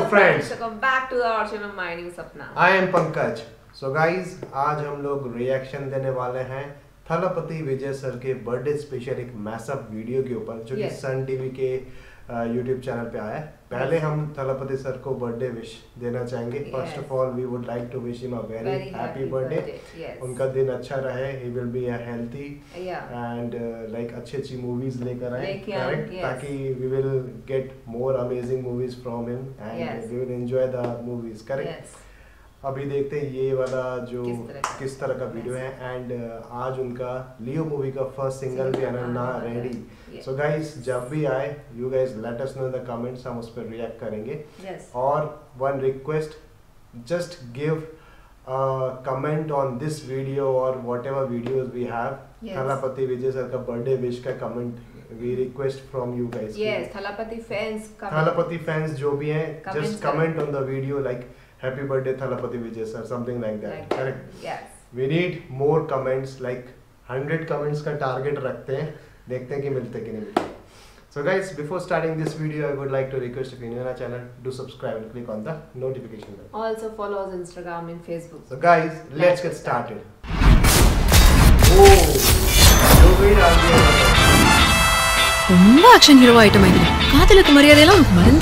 friends, welcome back to our channel. My name is Sapna. I am Pankaj. So guys, आज हम लोग reaction देने वाले हैं थलापति विजय सर के बर्थडे स्पेशल एक मैसअप वीडियो के ऊपर जो कि सन टीवी के यूट्यूब चैनल पे आया है। पहले हम थलापति सर को बर्थडे विश देना चाहेंगे। First of all we would like to wish him a very happy birthday. उनका दिन अच्छा रहे, he will be healthy and like अच्छी मूवीज लेकर आए, करेक्ट, ताकि we will get more amazing movies from him and we will enjoy the movies, correct. अभी देखते हैं ये वाला जो किस तरह का वीडियो है एंड आज उनका लियो मूवी का फर्स्ट सिंगल भी आना ना रेडी। सो गाइस, जब भी आए you guys let us know in the comments, हम उस पर रिएक्ट करेंगे। और one request, just give comment on this video और whatever videos we have. Thalapathy Vijay sir का बर्थडे विश का comment we request from you guys. Yes, Thalapathy fans जो भी हैं, just comment on the video like Happy birthday Thalapathy Vijay sir, something like that, correct? Yes. We need more comments, like 100 comments का target रखते हैं, देखते हैं कि मिलते कि नहीं मिलते। So guys, before starting this video, I would like to request if you're new on our channel, do subscribe and click on the notification bell. Also follow us on Instagram and Facebook. So guys, let's get started. Oh, जो भी डाल दिया ரொம்ப action hero item ஆயிடுது. காதலுக்கு மரியாதை எல்லாம் மறந்து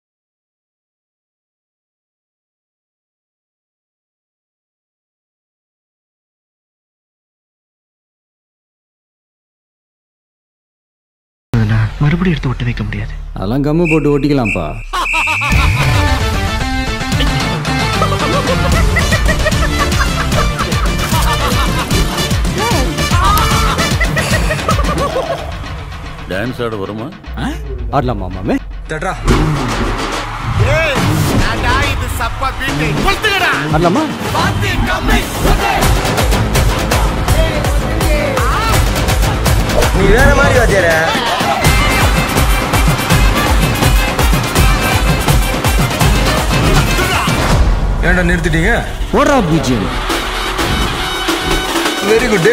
மறுபடியும் எடுத்து ஒட்ட வைக்க முடியாது. அதெல்லாம் கம்மு போட்டு ஒட்டிக்கலாம்ப்பா. டான்ஸ் ஆட வருமா? ஆடலாமா மாமே? தட்ரா. ஏய், நாடா இது சப்பா பீட். கொளுத்துடா. ஆடலாமா? பாத்தி கம்மி. நீ வேற மாதிரி வாத்தியார. ஏன்டா நிறுத்திட்டீங்க? ஓடா பிஜிஎம். Very good.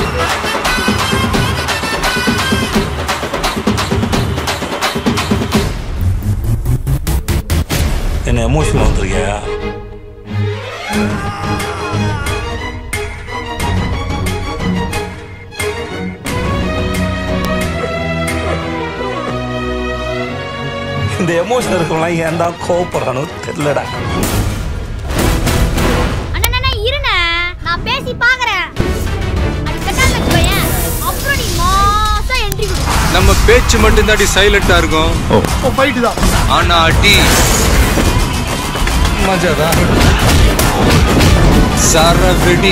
என்ன எமோஷனல் வந்துருக்கியா? இந்த எமோஷனல் இருக்கலாம் ஏன்டா கோவப்படுறானோ தெரியலடா. அண்ணா இருண்ணே, நான் பேசி பாக்குறேன். அது கட்டால போயேன். அப்புறம் நீ மாசா என்ட்ரி கொடு. நம்ம பேச்சு மட்டும் தாடி சைலண்டா இருக்கும். ओ फाइट தான். ஆனா அடி மஜாதா. சரவெடி.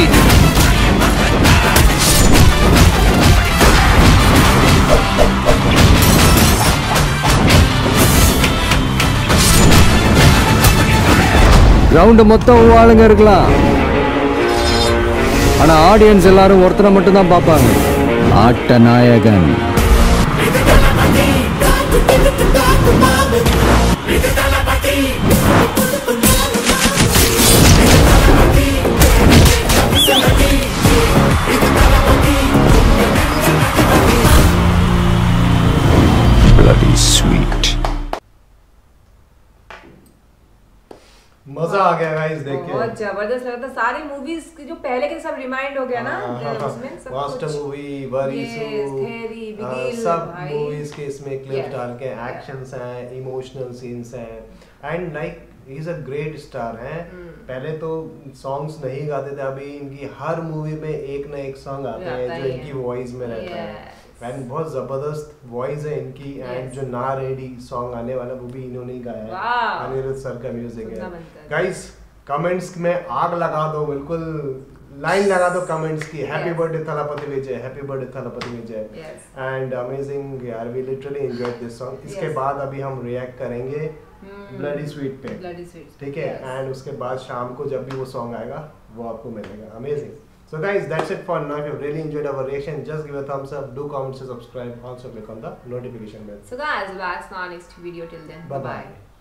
கிரவுண்ட் மொத்தம் ஆளுங்க இருக்கலாம், ஆனா ஆடியன்ஸ் எல்லாரும் ஒருத்தரை மட்டும் தான் பார்ப்பாங்க. ஆட்ட நாயகன். Bloody sweet. मजा आ गया गाइस देख के, बहुत जबरदस्त लगा था। सारी मूवीज जो पहले के सब रिमाइंड हो गया ना उसमें, सब मास्टर मूवी, वरीसु, सब मूवीज के इसमें क्लिप्स डाल के एक्शंस हैं, इमोशनल सीन्स हैं and like he is a great star हैं। पहले तो सॉन्ग्स नहीं गाते थे, अभी इनकी हर मूवी में एक ना एक सॉन्ग आता है जो इनकी वॉइस में रहता है एंड बहुत जबरदस्त वॉइस है इनकी एंड जो ना रेडी सॉन्ग आने वाला वो भी इन्होंने ही गाया है, अनिरुद्ध सर का म्यूजिक है। गाइस कमेंट्स में आग लगा दो, बिल्कुल लाइन लगा दो कमेंट्स की, happy birthday Thalapathy Vijay, happy birthday Thalapathy Vijay and amazing यार, we literally enjoyed this song. इसके बाद अभी हम रिएक्ट करेंगे ब्लडी स्वीट पे, ठीक है, एंड उसके बाद शाम को जब भी वो सॉन्ग आएगा वो आपको मिलेगा। Amazing. So guys, that's it for now. If you really enjoyed our reaction, just give a thumbs up, do comment, subscribe, also click on the notification bell. So guys, back to our next video. Till then, bye bye.